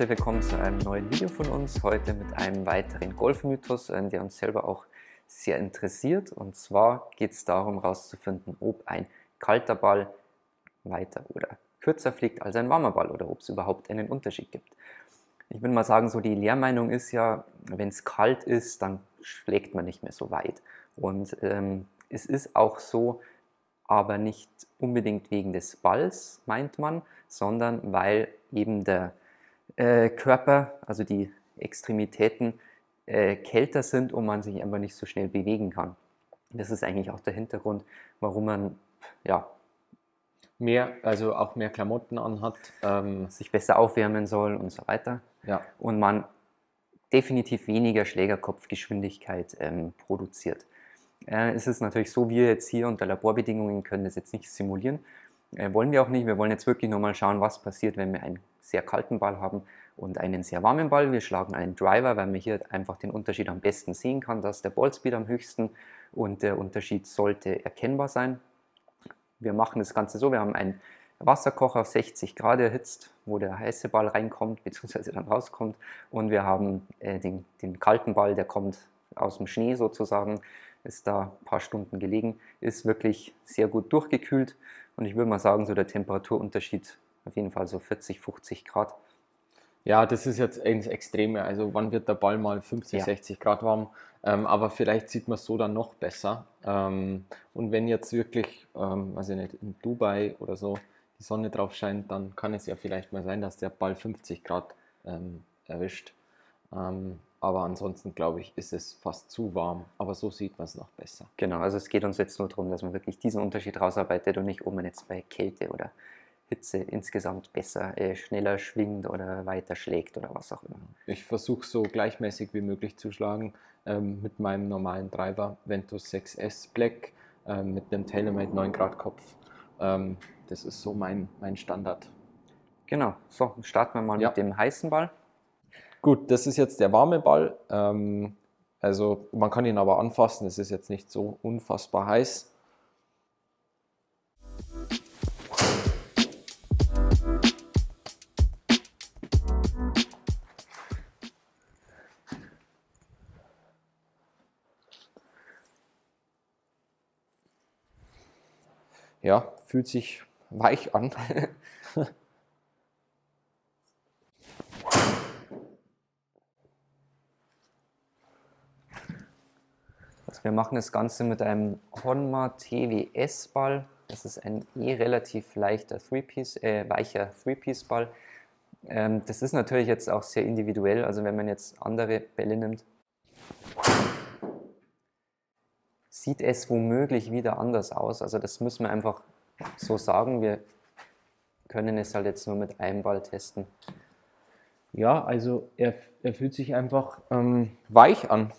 herzlich willkommen zu einem neuen Video von uns. Heute mit einem weiteren Golfmythos, der uns selber auch sehr interessiert. Und zwar geht es darum, herauszufinden, ob ein kalter Ball weiter oder kürzer fliegt als ein warmer Ball oder ob es überhaupt einen Unterschied gibt. Ich würde mal sagen, so die Lehrmeinung ist ja, wenn es kalt ist, dann schlägt man nicht mehr so weit. Und es ist auch so, aber nicht unbedingt wegen des Balls, meint man, sondern weil eben der Körper, also die Extremitäten, kälter sind und man sich einfach nicht so schnell bewegen kann. Das ist eigentlich auch der Hintergrund, warum man ja, Also auch mehr Klamotten anhat. sich besser aufwärmen soll und so weiter. Ja. Und man definitiv weniger Schlägerkopfgeschwindigkeit produziert. Es ist natürlich so, wir jetzt hier unter Laborbedingungen können das jetzt nicht simulieren. Wollen wir auch nicht. Wir wollen jetzt wirklich nochmal schauen, was passiert, wenn wir einen sehr kalten Ball haben und einen sehr warmen Ball. Wir schlagen einen Driver, weil man hier einfach den Unterschied am besten sehen kann. Da ist der Ballspeed am höchsten und der Unterschied sollte erkennbar sein. Wir machen das Ganze so, wir haben einen Wasserkocher auf 60 Grad erhitzt, wo der heiße Ball reinkommt bzw. dann rauskommt, und wir haben den kalten Ball, der kommt aus dem Schnee sozusagen, ist da ein paar Stunden gelegen, ist wirklich sehr gut durchgekühlt, und ich würde mal sagen, so der Temperaturunterschied auf jeden Fall so 40, 50 Grad. Ja, das ist jetzt ins Extreme. Also wann wird der Ball mal 50, Ja. 60 Grad warm? Aber vielleicht sieht man es so dann noch besser. Und wenn jetzt wirklich, weiß ich nicht, in Dubai oder so die Sonne drauf scheint, dann kann es ja vielleicht mal sein, dass der Ball 50 Grad erwischt. Aber ansonsten glaube ich, ist es fast zu warm. Aber so sieht man es noch besser. Genau, also es geht uns jetzt nur darum, dass man wirklich diesen Unterschied rausarbeitet und nicht, ob man jetzt bei Kälte oder Hitze insgesamt besser, schneller schwingt oder weiter schlägt oder was auch immer. Ich versuche so gleichmäßig wie möglich zu schlagen mit meinem normalen Driver Ventus 6S Black mit einem TaylorMade 9 Grad Kopf. Das ist so mein Standard. Genau, so starten wir mal Ja. mit dem heißen Ball. Gut, das ist jetzt der warme Ball. Also man kann ihn aber anfassen, es ist jetzt nicht so unfassbar heiß. Ja, fühlt sich weich an. Also wir machen das Ganze mit einem Honma TWS Ball. Das ist ein relativ leichter weicher Three-Piece-Ball. Das ist natürlich jetzt auch sehr individuell. Also wenn man jetzt andere Bälle nimmt, sieht es womöglich wieder anders aus. Also das müssen wir einfach so sagen. Wir können es halt jetzt nur mit einem Ball testen. Ja, also er fühlt sich einfach weich an.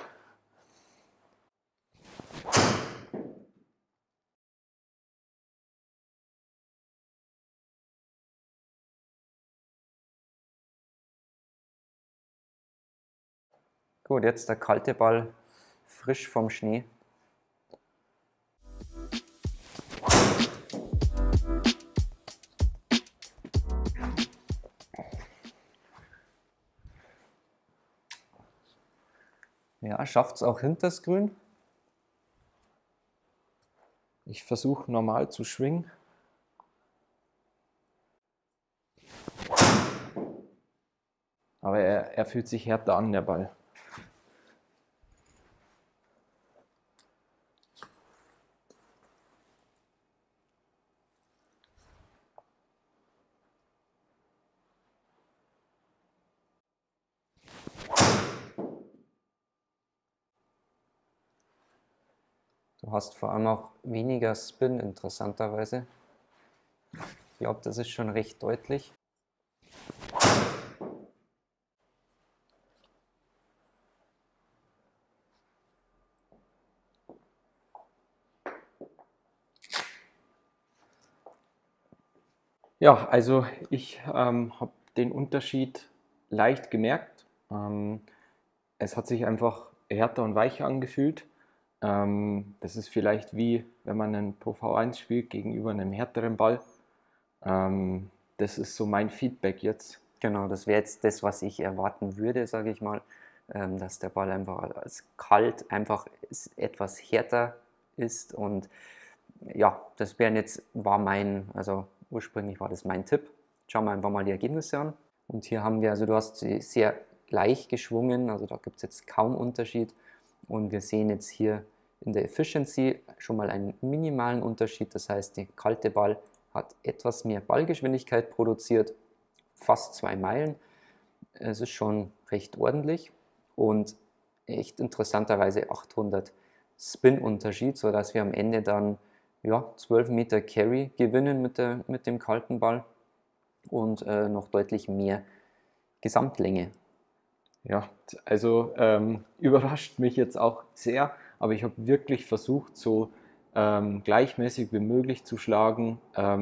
Gut, jetzt der kalte Ball, frisch vom Schnee. Ja, schafft es auch hinters Grün. Ich versuche normal zu schwingen. Aber er fühlt sich härter an, der Ball. Du hast vor allem auch weniger Spin, interessanterweise. Ich glaube, das ist schon recht deutlich. Ja, also ich habe den Unterschied leicht gemerkt. Es hat sich einfach härter und weicher angefühlt. Das ist vielleicht wie, wenn man einen Pro V1 spielt gegenüber einem härteren Ball. Das ist so mein Feedback jetzt. Genau, das wäre jetzt das, was ich erwarten würde, sage ich mal, dass der Ball einfach als kalt einfach etwas härter ist und ja, das wären jetzt, also ursprünglich war das mein Tipp. Schauen wir einfach mal die Ergebnisse an. Und hier haben wir, also du hast sie sehr gleich geschwungen, also da gibt es jetzt kaum Unterschied. Und wir sehen jetzt hier in der Efficiency schon mal einen minimalen Unterschied. Das heißt, der kalte Ball hat etwas mehr Ballgeschwindigkeit produziert, fast 2 Meilen. Es ist schon recht ordentlich und echt interessanterweise 800 Spin-Unterschied, sodass wir am Ende dann ja, 12 Meter Carry gewinnen mit dem kalten Ball und noch deutlich mehr Gesamtlänge. Ja, also überrascht mich jetzt auch sehr, aber ich habe wirklich versucht, so gleichmäßig wie möglich zu schlagen.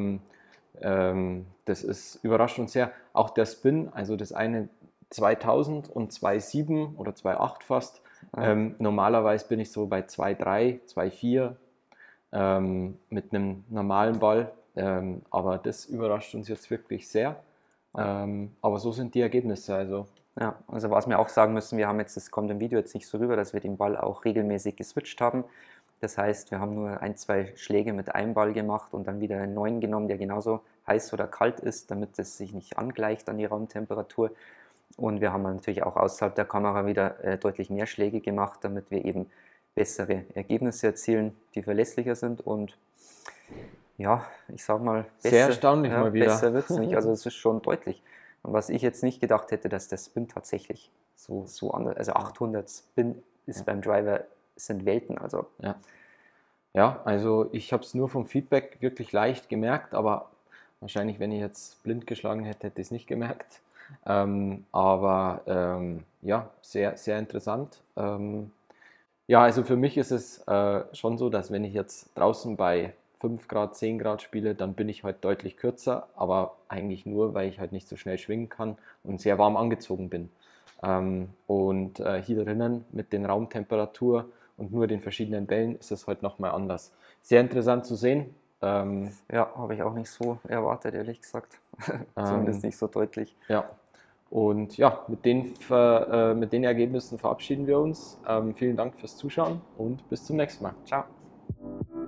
Das ist überrascht uns sehr. Auch der Spin, also das eine 2000 und 2,7 oder 2,8 fast. Normalerweise bin ich so bei 2,3, 2,4 mit einem normalen Ball. Aber das überrascht uns jetzt wirklich sehr. Aber so sind die Ergebnisse. Ja, also was wir auch sagen müssen, wir haben jetzt, das kommt im Video jetzt nicht so rüber, dass wir den Ball auch regelmäßig geswitcht haben. Das heißt, wir haben nur 1, 2 Schläge mit einem Ball gemacht und dann wieder einen neuen genommen, der genauso heiß oder kalt ist, damit es sich nicht angleicht an die Raumtemperatur. Und wir haben natürlich auch außerhalb der Kamera wieder deutlich mehr Schläge gemacht, damit wir eben bessere Ergebnisse erzielen, die verlässlicher sind. Und ja, ich sag mal, sehr erstaunlich mal wieder. Besser wird es nicht. Also es ist schon deutlich. Und was ich jetzt nicht gedacht hätte, dass der Spin tatsächlich so anders, also 800 Spin ist beim Driver, sind Welten. Also ja, also ich habe es nur vom Feedback wirklich leicht gemerkt, aber wahrscheinlich, wenn ich jetzt blind geschlagen hätte, hätte ich es nicht gemerkt. Ja, sehr, sehr interessant. Ja, also für mich ist es schon so, dass wenn ich jetzt draußen bei 5 Grad, 10 Grad spiele, dann bin ich halt deutlich kürzer, aber eigentlich nur, weil ich halt nicht so schnell schwingen kann und sehr warm angezogen bin. Hier drinnen mit den Raumtemperatur und nur den verschiedenen Bällen ist es halt nochmal anders. Sehr interessant zu sehen. Ja, habe ich auch nicht so erwartet, ehrlich gesagt. Zumindest nicht so deutlich. Ja, und ja, mit den Ergebnissen verabschieden wir uns. Vielen Dank fürs Zuschauen und bis zum nächsten Mal. Ciao.